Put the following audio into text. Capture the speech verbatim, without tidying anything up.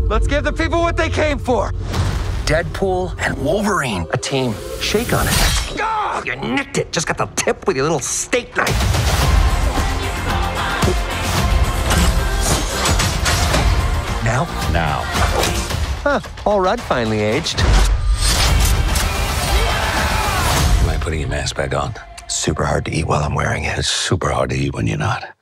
Let's give the people what they came for. Deadpool and Wolverine. A team. Shake on it. Oh, you nicked it. Just got the tip with your little steak knife. Now? Now. Huh. All Rudd finally aged. Am I putting your mask back on? Super hard to eat while I'm wearing it. It's super hard to eat when you're not.